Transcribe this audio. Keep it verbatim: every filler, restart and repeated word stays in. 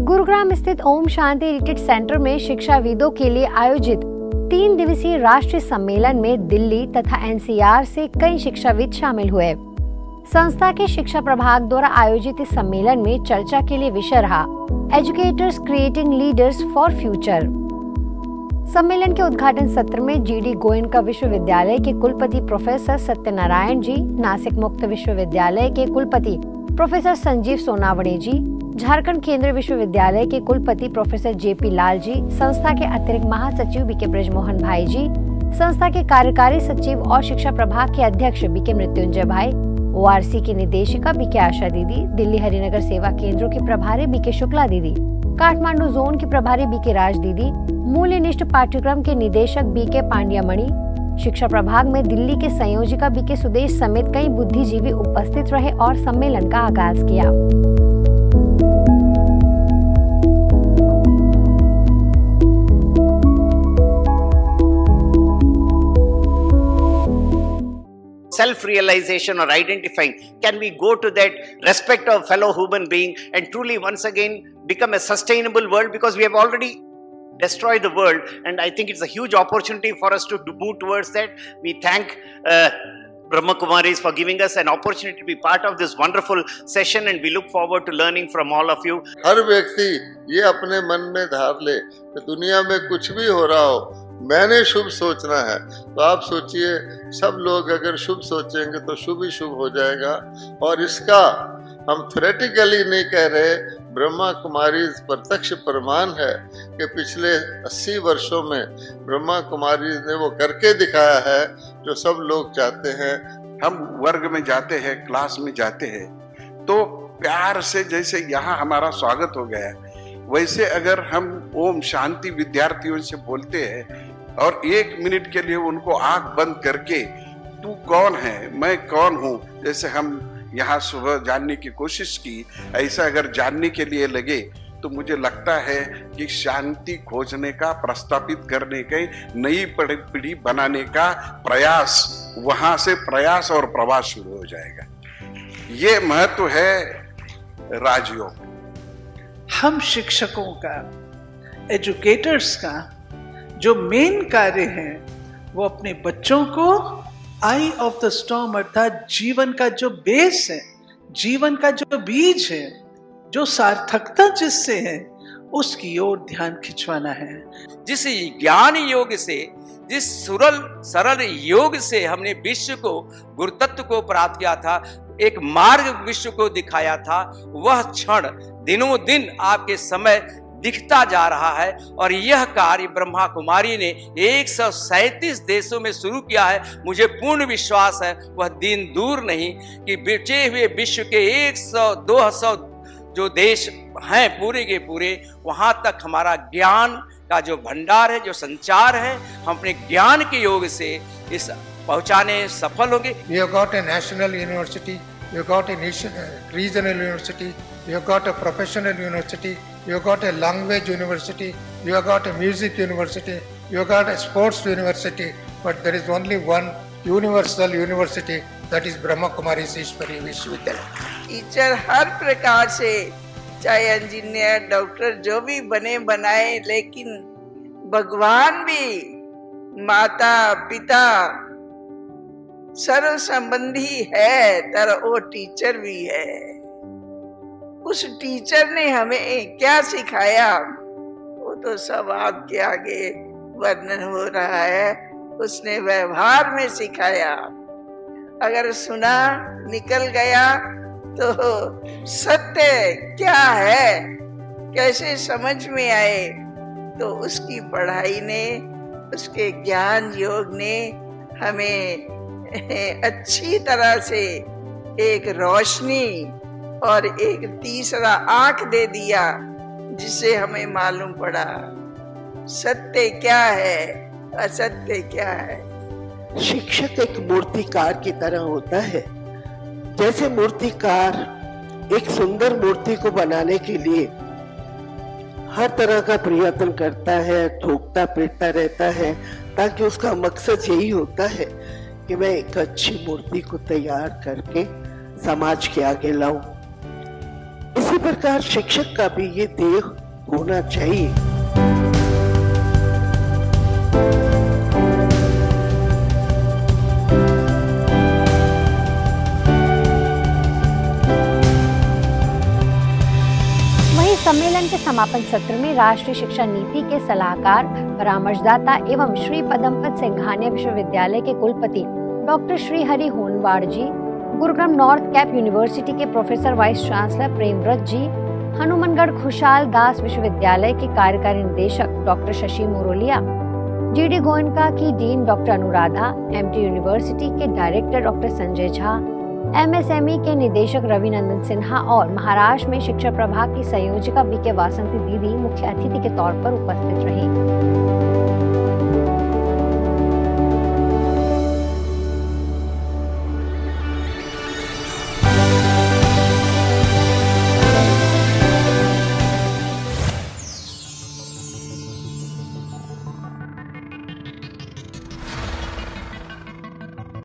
गुरुग्राम स्थित Om Shanti retreat centre में शिक्षाविदों के लिए आयोजित तीन दिवसीय राष्ट्रीय सम्मेलन में दिल्ली तथा एनसीआर से कई शिक्षाविद शामिल हुए। संस्था के शिक्षा प्रभाग द्वारा आयोजित इस सम्मेलन में चर्चा के लिए विषय रहा educators creating leaders for future. सम्मेलन के उद्घाटन सत्र में जीडी गोयनका विश्वविद्यालय के कुलपति प्रोफेसर सत्यनारायण जी, नासिक मुक्त विश्वविद्यालय के कुलपति प्रोफेसर संजीव सोनावणे जी, झारखंड केंद्रीय विश्वविद्यालय के कुलपति प्रोफेसर जेपी लाल जी, संस्था के अतिरिक्त महासचिव बीके ब्रजमोहन भाई जी, संस्था के कार्यकारी सचिव और शिक्षा प्रभाग के अध्यक्ष बीके मृत्युंजय भाई, ओआरसी की निदेशिका बीके आशा दीदी, दिल्ली हरिनगर सेवा केंद्रों की प्रभारी बीके शुक्ला दीदी, काठमांडू जोन की प्रभारी बीके राज दीदी, मूल्यनिष्ठ पाठ्यक्रम के निदेशक बीके पांड्यामणि, शिक्षा प्रभाग में दिल्ली के संयोजिका बीके सुदेश समेत कई बुद्धिजीवी उपस्थित रहे और सम्मेलन का आगाज किया। Self-realization or identifying, can we go to that respect of fellow human being and truly once again become a sustainable world, because we have already destroyed the world, and I think it's a huge opportunity for us to move towards that. We thank uh, Brahma Kumaris for giving us an opportunity to be part of this wonderful session, and we look forward to learning from all of you. हर व्यक्ति ये अपने मन में धार ले कि दुनिया में कुछ भी हो रहा हो मैंने शुभ सोचना है। तो आप सोचिए, सब लोग अगर शुभ सोचेंगे तो शुभ ही शुभ हो जाएगा। और इसका हम थ्योरेटिकली नहीं कह रहे, ब्रह्मा कुमारी प्रत्यक्ष प्रमाण है कि पिछले अस्सी वर्षों में ब्रह्मा कुमारी ने वो करके दिखाया है जो सब लोग चाहते हैं। हम वर्ग में जाते हैं, क्लास में जाते हैं, तो प्यार से जैसे यहाँ हमारा स्वागत हो गया, वैसे अगर हम ओम शांति विद्यार्थियों से बोलते हैं और एक मिनट के लिए उनको आंख बंद करके तू कौन है, मैं कौन हूँ, जैसे हम यहाँ सुबह जानने की कोशिश की, ऐसा अगर जानने के लिए लगे तो मुझे लगता है कि शांति खोजने का, प्रस्तापित करने की, नई पीढ़ी बनाने का प्रयास, वहां से प्रयास और प्रवास शुरू हो जाएगा। ये महत्व है राजयोग। हम शिक्षकों का, एजुकेटर्स का जो मेन कार्य है वो अपने बच्चों को आई ऑफ द स्टॉर्म अर्थात जीवन का जो बेस है, जीवन का जो बीज है, जो सार्थकता जिससे है, उसकी ओर ध्यान खिंचवाना है। जिस ज्ञान योग से, जिस सरल सरल योग से हमने विश्व को, गुरुतत्व को प्राप्त किया था, एक मार्ग विश्व को दिखाया था, वह क्षण दिनों दिन आपके समय दिखता जा रहा है। और यह कार्य ब्रह्मा कुमारी ने एक सौ सैंतीस देशों में शुरू किया है। मुझे पूर्ण विश्वास है वह दिन दूर नहीं कि बचे हुए विश्व के एक सौ दो सौ जो देश हैं पूरे के पूरे, वहां तक हमारा ज्ञान का जो भंडार है, जो संचार है, हम अपने ज्ञान के योग से इस पहुंचाने सफल होंगे। We have got a national university, we have got a nation, uh, regional university, we have got a professional university, we have got a language university, we have got a music university, we have got a sports university, but there is only one universal university, that is Brahma Kumaris Ishwari Vishwavidyalaya. Teacher हर प्रकार से, चाहे engineer, doctor, जो भी बने बनाए, लेकिन भगवान भी माता पिता सर्व संबंधी है, तर वो टीचर भी है। उस टीचर ने हमें क्या सिखाया वो तो सब आपके आगे वर्णन हो रहा है। उसने व्यवहार में सिखाया, अगर सुना निकल गया तो सत्य क्या है कैसे समझ में आए, तो उसकी पढ़ाई ने, उसके ज्ञान योग ने हमें अच्छी तरह से एक रोशनी और एक तीसरा आंख दे दिया, जिससे हमें मालूम पड़ा सत्य क्या है, असत्य क्या है। शिक्षक एक मूर्तिकार की तरह होता है। जैसे मूर्तिकार एक सुंदर मूर्ति को बनाने के लिए हर तरह का प्रयत्न करता है, ठोकता पीटता रहता है, ताकि उसका मकसद यही होता है कि मैं एक अच्छी मूर्ति को तैयार करके समाज के आगे लाऊं। इसी प्रकार शिक्षक का भी ये ध्येय होना चाहिए। सम्मेलन के समापन सत्र में राष्ट्रीय शिक्षा नीति के सलाहकार, परामर्शदाता एवं श्री पदमपत सिंघानिया विश्वविद्यालय के कुलपति doctor Shri Hari Honwad ji, Gurugram north cap university के professor vice chancellor Premvrat ji, Hanumangarh Khushal Das विश्वविद्यालय के कार्यकारी निदेशक डॉक्टर शशि मोरोलिया, जीडी गोयनका की dean doctor Anuradha, MT university के director doctor Sanjay Jha, MSME के निदेशक रविनंदन सिन्हा और महाराष्ट्र में शिक्षा प्रभाग की संयोजिका बी के वासंती दीदी मुख्य अतिथि के तौर पर उपस्थित रही।